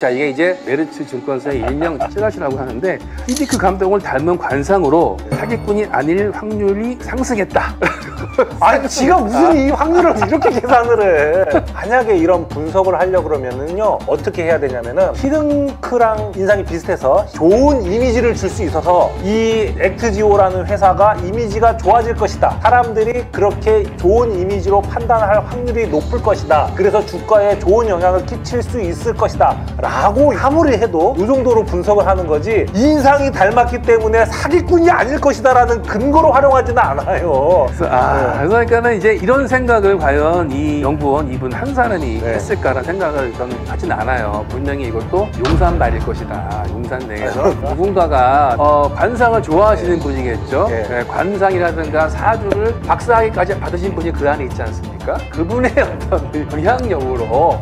자, 이게 이제 메르츠 증권사의 일명 찌라시라고 하는데 히딩크 감독을 닮은 관상으로 사기꾼이 아닐 확률이 상승했다. 아니 지가 무슨 이 확률을 이렇게 계산을 해. 만약에 이런 분석을 하려고 그러면은요 어떻게 해야 되냐면은 히딩크랑 인상이 비슷해서 좋은 이미지를 줄 수 있어서 이 액트지오라는 회사가 이미지가 좋아질 것이다, 사람들이 그렇게 좋은 이미지로 판단할 확률이 높을 것이다, 그래서 주가에 좋은 영향을 끼칠 수 있을 것이다 라고 아무리 해도 이 정도로 분석을 하는 거지, 인상이 닮았기 때문에 사기꾼이 아닐 것이다 라는 근거로 활용하지는 않아요. 그러니까는 이제 이런 생각을 과연 이 연구원 이분 한 사람이 했을까라는 생각을 저는 하지는 않아요. 분명히 이것도 용산발일 것이다. 용산 내에서 누군가가 관상을 좋아하시는 분이겠죠. 관상이라든가 사주를 박사학위까지 받으신 분이 그 안에 있지 않습니까? 그분의 어떤 영향력으로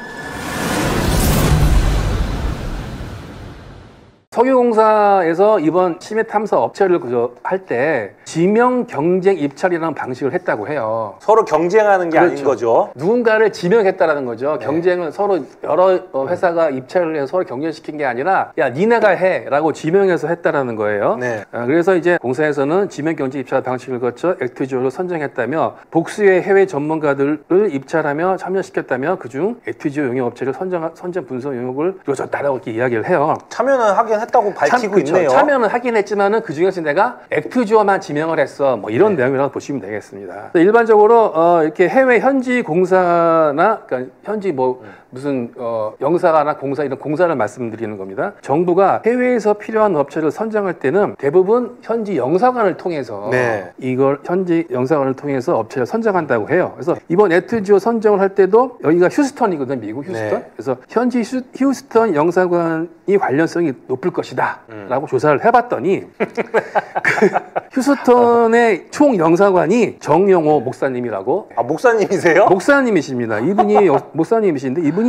석유공사에서 이번 심해 탐사 업체를 할 때 지명 경쟁 입찰이라는 방식을 했다고 해요. 서로 경쟁하는 게 아닌 거죠. 누군가를 지명했다라는 거죠. 경쟁을 서로 여러 회사가 입찰을 해서 서로 경쟁시킨 게 아니라 야 니네가 해 라고 지명해서 했다라는 거예요. 그래서 이제 공사에서는 지명 경쟁 입찰 방식을 거쳐 액트지오를 선정했다며 복수의 해외 전문가들을 입찰하며 참여시켰다며 그중 액트지오 용역업체를 선정 분석 용역을 이루어졌다라고 이렇게 이야기를 해요. 참여는 하긴 했다고 밝히고 있네요. 참여는 하긴 했지만은 그 중에서 내가 액트지오만 지명을 했어. 뭐 이런 내용이라고 보시면 되겠습니다. 일반적으로 이렇게 해외 현지 공사나 그러니까 현지 뭐 무슨 영사나 공사 이런 공사를 말씀드리는 겁니다. 정부가 해외에서 필요한 업체를 선정할 때는 대부분 현지 영사관을 통해서 이걸 현지 영사관을 통해서 업체를 선정한다고 해요. 그래서 이번 액트지오 선정을 할 때도 여기가 휴스턴이거든, 미국 휴스턴. 그래서 현지 휴스턴 영사관이 관련성이 높을 것이다 라고 조사를 해봤더니 그 휴스턴의 총 영사관이 정영호 목사님이라고. 아, 목사님이세요? 목사님이십니다. 이분이 목사님이신데 이분이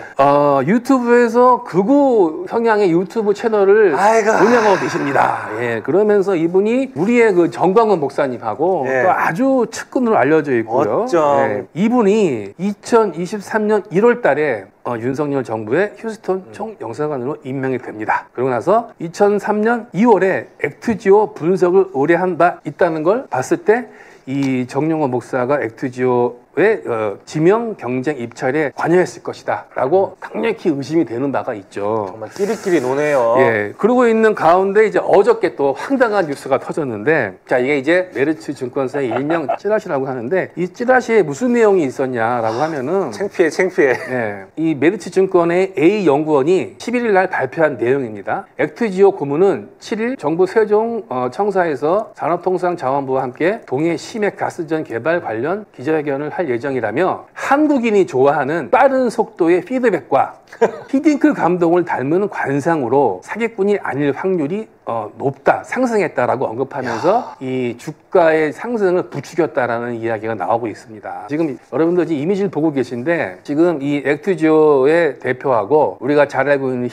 유튜브에서 극우 성향의 유튜브 채널을 운영하고 계십니다. 그러면서 이분이 우리의 그 정광훈 목사님하고 또 아주 측근으로 알려져 있고요. 이분이 2023년 1월 달에 윤석열 정부의 휴스턴 총영사관으로 임명이 됩니다. 그러고 나서 2003년 2월에 액트지오 분석을 의뢰한 바 있다는 걸 봤을 때 이 정영호 목사가 액트지오의 지명 경쟁 입찰에 관여했을 것이다 라고 강력히 의심이 되는 바가 있죠. 정말 끼리끼리 노네요. 그러고 있는 가운데 이제 어저께 또 황당한 뉴스가 터졌는데, 자 이게 이제 메르츠 증권사의 일명 찌라시라고 하는데 이 찌라시에 무슨 내용이 있었냐라고 하면은 창피해. 이 메르츠 증권의 A 연구원이 11일 날 발표한 내용입니다. 액트지오 고문은 7일 정부 세종청사에서 산업통상자원부와 함께 동해 심해 가스전 개발 관련 기자회견을 할 예정이라며 한국인이 좋아하는 빠른 속도의 피드백과 히딩크 감독을 닮은 관상으로 사기꾼이 아닐 확률이 높다, 상승했다라고 언급하면서 이 주가의 상승을 부추겼다라는 이야기가 나오고 있습니다. 지금 여러분들 지금 이미지를 보고 계신데 지금 이 액트지오의 대표하고 우리가 잘 알고 있는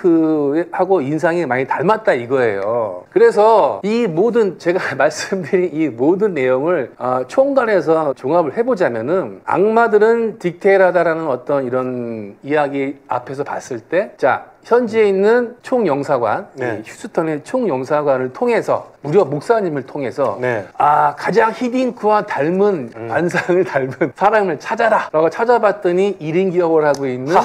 히딩크하고 인상이 많이 닮았다 이거예요. 그래서 이 모든 제가 말씀드린 이 모든 내용을 총괄해서 종합을 해보자면은 악마들은 디테일하다라는 어떤 이런 이야기 앞에서 봤을 때, 자 현지에 있는 총영사관, 휴스턴의 총영사관을 통해서 무려 목사님을 통해서 가장 히딩크와 닮은 관상을 닮은 사람을 찾아라 라고 찾아봤더니 1인 기업을 하고 있는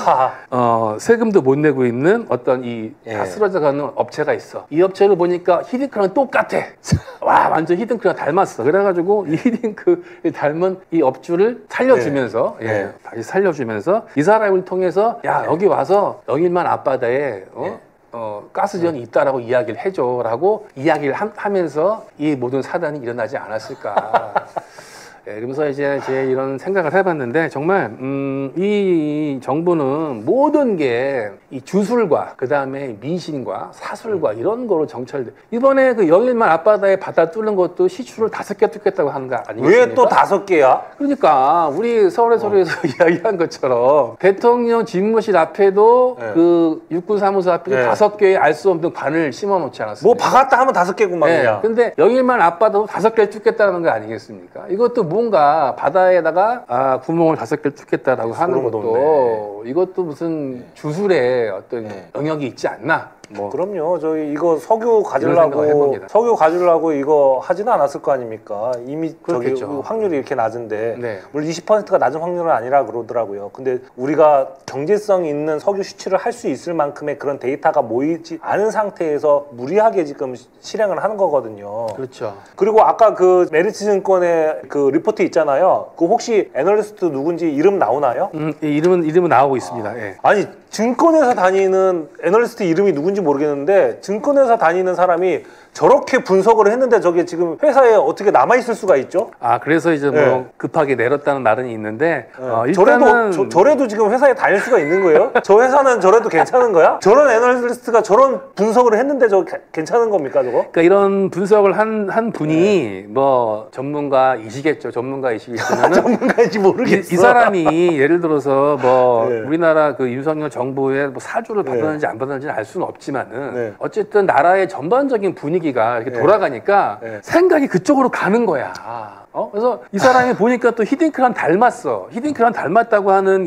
세금도 못 내고 있는 어떤 이 다 쓰러져가는 업체가 있어. 이 업체를 보니까 히딩크랑 똑같아. 와 완전 히딩크랑 닮았어. 그래가지고 이 히딩크를 닮은 이 업주를 살려주면서 다시 살려주면서 이 사람을 통해서 야 여기 와서 영일만 앞바다에 가스전이 있다라고 이야기를 해줘라고 이야기를 하면서 이 모든 사단이 일어나지 않았을까. 그러면서 이제 이런 생각을 해봤는데 정말 이 정부는 모든 게 이 주술과 그 다음에 민심과 사술과 이런 거로 정찰돼. 이번에 그 영일만 앞바다에 바다 뚫는 것도 시추를 5개 뚫겠다고 하는 거 아니겠습니까? 왜 또 5개야? 그러니까 우리 서울에서 이야기한 것처럼 대통령 집무실 앞에도 그 육군사무소 앞에도 5개의 알 수 없는 관을 심어놓지 않았습니까? 뭐 박았다 하면 5개구만 그냥. 근데 영일만 앞바다도 5개를 뚫겠다는 거 아니겠습니까? 이것도 누군가 바다에다가 구멍을 5개를 뚫겠다라고 하는 소름 것도 이것도 무슨 주술의 어떤 네. 영역이 있지 않나? 뭐 그럼요. 저희 이거 석유 생각을 가지려고 해봅니다. 이거 하지는 않았을 거 아닙니까? 이미 저기 그렇겠죠. 확률이 이렇게 낮은데 네. 물론 20%가 낮은 확률은 아니라 그러더라고요. 근데 우리가 경제성 있는 석유 수출을 할 수 있을 만큼의 그런 데이터가 모이지 않은 상태에서 무리하게 지금 실행을 하는 거거든요. 그렇죠. 그리고 아까 그 메리츠 증권의 그 리포트 있잖아요. 그 혹시 애널리스트 누군지 이름 나오나요? 이름은 나오고 있습니다. 예. 아니 증권회사 다니는 애널리스트 이름이 누군지 모르겠는데 증권회사 다니는 사람이 저렇게 분석을 했는데 저게 지금 회사에 어떻게 남아있을 수가 있죠? 그래서 이제 뭐 네. 급하게 내렸다는 말은 있는데 일단은 저래도 지금 회사에 다닐 수가 있는 거예요? 저 회사는 저래도 괜찮은 거야? 저런 애널리스트가 저런 분석을 했는데 괜찮은 겁니까 저거? 그러니까 이런 분석을 한 분이 뭐 전문가이시겠죠. 전문가이시겠지만은 전문가인지 모르겠어. 이 사람이 예를 들어서 뭐 네. 우리나라 그 윤석열 정부의 뭐 사주를 받았는지 안 받았는지는 알 수는 없지만은 네. 어쨌든 나라의 전반적인 분위기가 이렇게 돌아가니까 네. 생각이 그쪽으로 가는 거야. 그래서 이 사람이 보니까 또 히딩크랑 닮았어. 히딩크랑 닮았다고 하는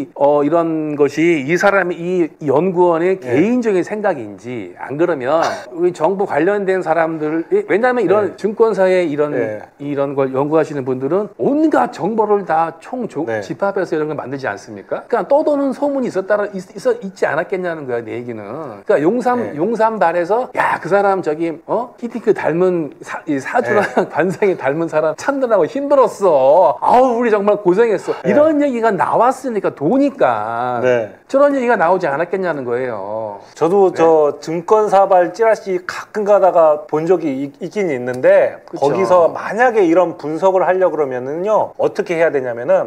이런 것이 이 사람이 이 연구원의 개인적인 생각인지 안 그러면 우리 정부 관련된 사람들 왜냐하면 이런 증권사의 이런 걸 연구하시는 분들은 온갖 정보를 다 집합해서 이런 걸 만들지 않습니까? 그러니까 떠도는 소문이 있지 않았겠냐는 거야 내 얘기는. 그러니까 용산발에서 야 그 사람 저기 히딩크 닮은 사주랑 관상이 닮은 사람 찾느라고 힘들었어. 아우 우리 정말 고생했어. 이런 얘기가 나왔으니까 도니까 저런 얘기가 나오지 않았겠냐는 거예요. 저도 저 증권사발 찌라시 가끔 가다가 본 적이 있긴 있는데 그쵸. 거기서 만약에 이런 분석을 하려고 그러면은요 어떻게 해야 되냐면은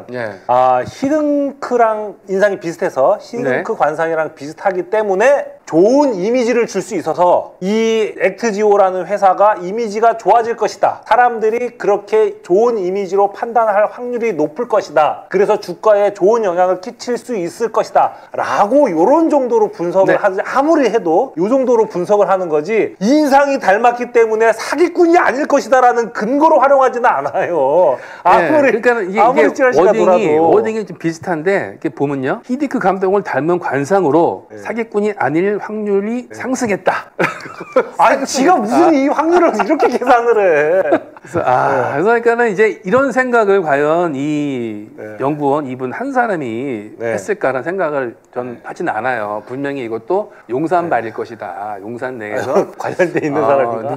히딩크랑 인상이 비슷해서 히딩크 관상이랑 비슷하기 때문에 좋은 이미지를 줄 수 있어서 이 액트지오라는 회사가 이미지가 좋아질 것이다. 사람들이 그렇게 좋은 이미지로 판단할 확률이 높을 것이다. 그래서 주가에 좋은 영향을 끼칠 수 있을 것이다. 라고 요런 정도로 분석을 하지 아무리 해도 요 정도로 분석을 하는 거지 인상이 닮았기 때문에 사기꾼이 아닐 것이다 라는 근거로 활용하지는 않아요. 아무리 찌라시가 돌아도 워딩이 좀 비슷한데 이렇게 보면요. 히딩크 감독을 닮은 관상으로 사기꾼이 아닐 확률이 상승했다. 아니 지가 무슨 이 확률을 이렇게 계산을 해. 그래서 그러니까는 이제 이런 생각을 과연 이 연구원 이분 한 사람이 했을까라는 생각을 전 하진 않아요. 분명히 이것도 용산발일 것이다. 용산 내에서 관련돼 있는 사람인가?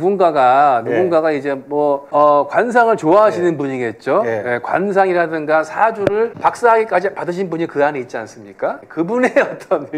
누군가가 이제 뭐 관상을 좋아하시는 분이겠죠. 관상이라든가 사주를 박사학위까지 받으신 분이 그 안에 있지 않습니까? 그분의 어떤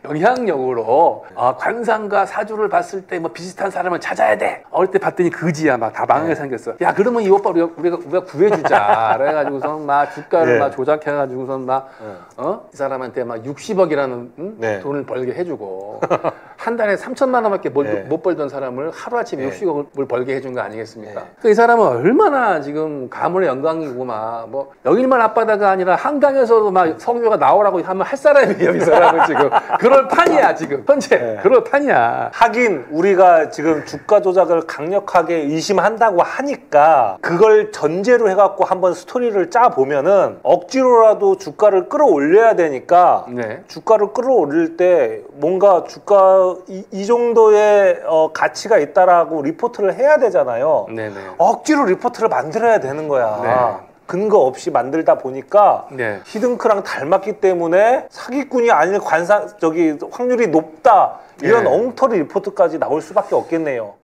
영향력으로 관상과 사주를 봤을 때 뭐 비슷한 사람을 찾아야 돼. 어릴 때 봤더니 그지야 막 다 망하게 생겼어. 야 그러면 이 오빠 우리가 구해주자. 그래가지고선 막 주가를 막 조작해가지고선 막 이 사람한테 막 60억이라는 돈을 벌게 해주고 한 달에 3천만 원밖에 못 벌던 사람을 하루아침에 60억을 벌게 해준 거 아니겠습니까? 그러니까 이 사람은 얼마나 지금 가문의 영광이고 막 뭐 여길만 앞바다가 아니라 한강에서도 막 석유가 나오라고 하면 할 사람이에요. 이 사람은 지금 그럴 판이야 지금 현재 그럴 판이야. 하긴 우리가 지금 주가 조작을 강력하게 의심한다고 하니까 그걸 전제로 해갖고 한번 스토리를 짜 보면은 억지로라도 주가를 끌어올려야 되니까 주가를 끌어올릴 때 뭔가 주가 이 정도의 가치가 있다라고 리포트를 해야 되잖아요. 억지로 리포트를 만들어야 되는 거야. 근거 없이 만들다 보니까 히딩크랑 닮았기 때문에 사기꾼이 아닐 확률이 높다 이런 엉터리 리포트까지 나올 수밖에 없겠네요.